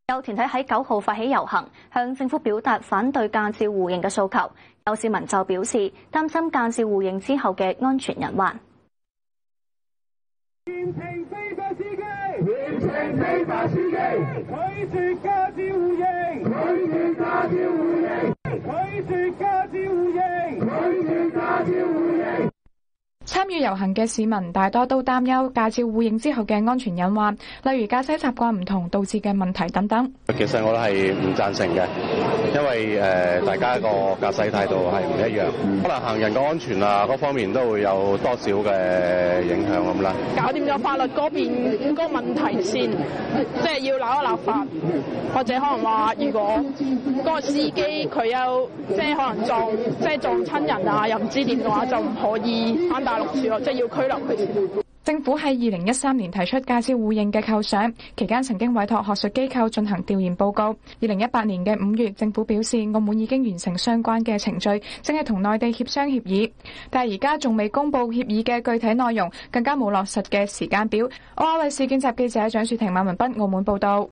有團體喺9號發起遊行，向政府表達反對駕照互認嘅訴求。有市民就表示擔心駕照互認之後嘅安全隱患。 嚴懲非法司機，嚴懲非法司機，拒絕駕照互認，拒絕駕照互認，拒絕駕照互認，拒絕駕照互認。 參與遊行嘅市民大多都擔憂駕照互認之後嘅安全隱患，例如駕駛習慣唔同導致嘅問題等等。 其實我都係唔贊成嘅，因為大家個駕駛態度係唔一樣，可能行人嘅安全啊嗰方面都會有多少嘅影響咁啦。 搞掂咗法律嗰邊個問題先，即係要立一立法，或者可能話如果嗰個司機佢有即係可能撞親人啊，又唔知點嘅話，就唔可以返大陸住咯，即係要拘留佢先。 政府喺2013年提出駕照互認嘅構想，期間曾經委託學術機構進行調研報告。2018年嘅5月，政府表示澳門已經完成相關嘅程序，正係同內地協商協議，但係而家仲未公布協議嘅具體內容，更加冇落實嘅時間表。澳亞衛視見習記者蔣雪婷、馬文斌澳門報道。